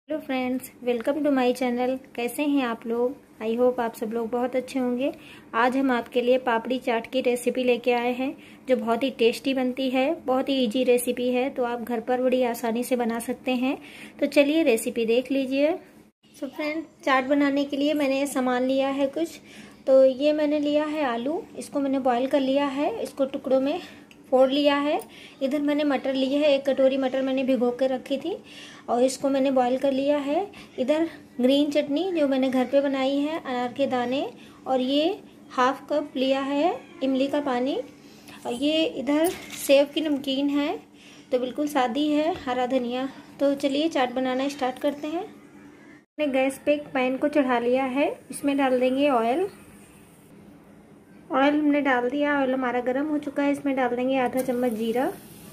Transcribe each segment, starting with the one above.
Hello friends, welcome to my channel. कैसे हैं आप लोग? आई होप आप सब लोग बहुत अच्छे होंगे। आज हम आपके लिए पापड़ी चाट की रेसिपी लेके आए हैं जो बहुत ही टेस्टी बनती है। बहुत ही इजी रेसिपी है, तो आप घर पर बड़ी आसानी से बना सकते हैं। तो चलिए रेसिपी देख लीजिए। सो फ्रेंड, चाट बनाने के लिए मैंने ये सामान लिया है कुछ। तो ये मैंने लिया है आलू, इसको मैंने बॉईल कर लिया है, इसको टुकड़ों में फोड़ लिया है। इधर मैंने मटर ली है, 1 कटोरी मटर मैंने भिगो के रखी थी और इसको मैंने बॉईल कर लिया है। इधर ग्रीन चटनी जो मैंने घर पे बनाई है, अनार के दाने, और ये हाफ कप लिया है इमली का पानी, और ये इधर सेव की नमकीन है, तो बिल्कुल सादी है, हरा धनिया। तो चलिए चाट बनाना स्टार्ट करते हैं। मैंने गैस पे एक पैन को चढ़ा लिया है, इसमें डाल देंगे ऑयल। ऑयल हमने डाल दिया, ऑयल हमारा गर्म हो चुका है। इसमें डाल देंगे आधा चम्मच जीरा।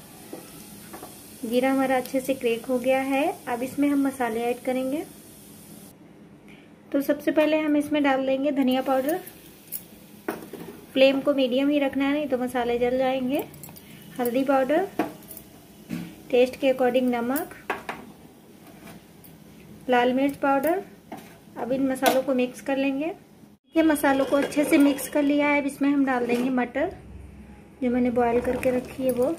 जीरा हमारा अच्छे से क्रेक हो गया है। अब इसमें हम मसाले ऐड करेंगे। तो सबसे पहले हम इसमें डाल देंगे धनिया पाउडर। फ्लेम को मीडियम ही रखना है, नहीं तो मसाले जल जाएंगे। हल्दी पाउडर, टेस्ट के अकॉर्डिंग नमक, लाल मिर्च पाउडर। अब इन मसालों को मिक्स कर लेंगे। ये मसालों को अच्छे से मिक्स कर लिया है। अब इसमें हम डाल देंगे मटर जो मैंने बॉईल करके रखी है, वो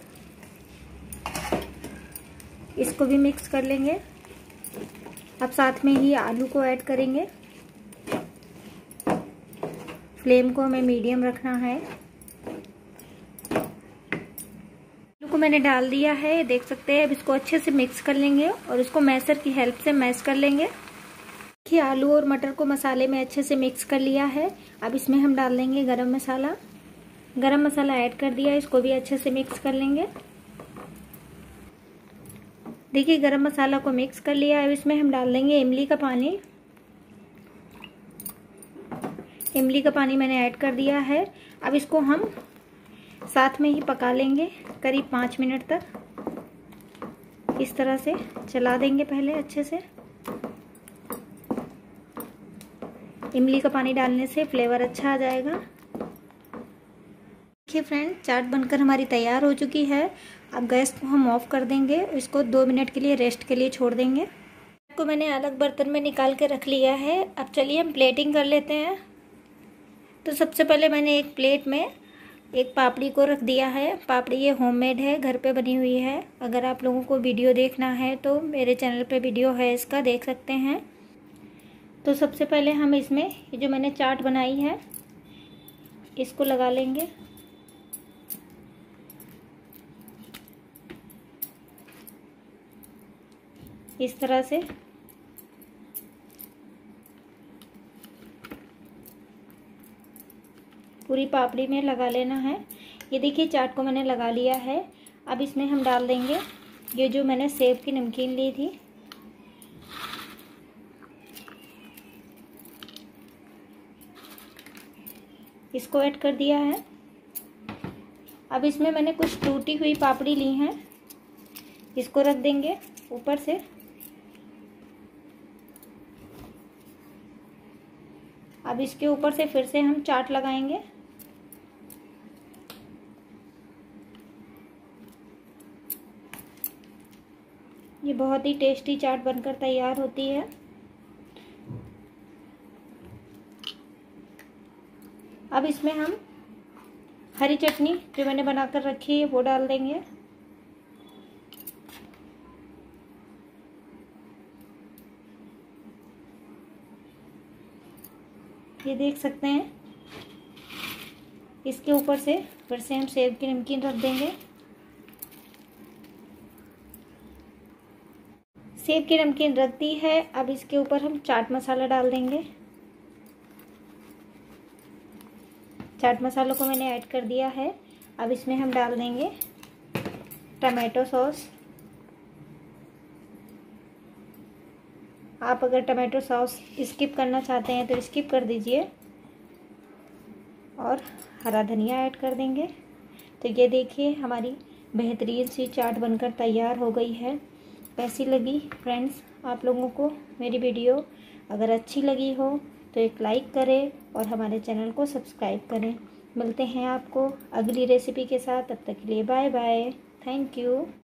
इसको भी मिक्स कर लेंगे। अब साथ में ही आलू को ऐड करेंगे। फ्लेम को हमें मीडियम रखना है। आलू को मैंने डाल दिया है, देख सकते हैं। अब इसको अच्छे से मिक्स कर लेंगे और इसको मैशर की हेल्प से मैश कर लेंगे। देखिए, आलू और मटर को मसाले में अच्छे से मिक्स कर लिया है। अब इसमें हम डाल देंगे गरम मसाला। गरम मसाला ऐड कर दिया, इसको भी अच्छे से मिक्स कर लेंगे। देखिए, गरम मसाला को मिक्स कर लिया है। अब इसमें हम डाल देंगे इमली का पानी। इमली का पानी मैंने ऐड कर दिया है। अब इसको हम साथ में ही पका लेंगे करीब 5 मिनट तक। इस तरह से चला देंगे पहले अच्छे से। इमली का पानी डालने से फ्लेवर अच्छा आ जाएगा। देखिए फ्रेंड, चाट बनकर हमारी तैयार हो चुकी है। अब गैस को हम ऑफ कर देंगे। इसको 2 मिनट के लिए रेस्ट के लिए छोड़ देंगे। इसको मैंने अलग बर्तन में निकाल के रख लिया है। अब चलिए हम प्लेटिंग कर लेते हैं। तो सबसे पहले मैंने एक प्लेट में एक पापड़ी को रख दिया है। पापड़ी ये होममेड है, घर पे बनी हुई है। अगर आप लोगों को वीडियो देखना है तो मेरे चैनल पे वीडियो है, इसका देख सकते हैं। तो सबसे पहले हम इसमें ये जो मैंने चाट बनाई है इसको लगा लेंगे। इस तरह से पूरी पापड़ी में लगा लेना है। ये देखिए, चाट को मैंने लगा लिया है। अब इसमें हम डाल देंगे ये जो मैंने सेव की नमकीन ली थी। इसको ऐड कर दिया है। अब इसमें मैंने कुछ टूटी हुई पापड़ी ली हैं, इसको रख देंगे ऊपर से। अब इसके ऊपर से फिर से हम चाट लगाएंगे। ये बहुत ही टेस्टी चाट बनकर तैयार होती है। अब इसमें हम हरी चटनी जो मैंने बनाकर रखी है वो डाल देंगे। ये देख सकते हैं। इसके ऊपर से फिर से हम सेव की नमकीन रख देंगे। सेव की नमकीन रख दी है। अब इसके ऊपर हम चाट मसाला डाल देंगे। चाट मसालों को मैंने ऐड कर दिया है। अब इसमें हम डाल देंगे टमाटो सॉस। आप अगर टमाटो सॉस स्किप करना चाहते हैं तो स्किप कर दीजिए। और हरा धनिया ऐड कर देंगे। तो ये देखिए, हमारी बेहतरीन सी चाट बनकर तैयार हो गई है। कैसी लगी फ्रेंड्स आप लोगों को मेरी वीडियो? अगर अच्छी लगी हो तो एक लाइक करें और हमारे चैनल को सब्सक्राइब करें। मिलते हैं आपको अगली रेसिपी के साथ। तब तक के लिए बाय बाय। Thank you.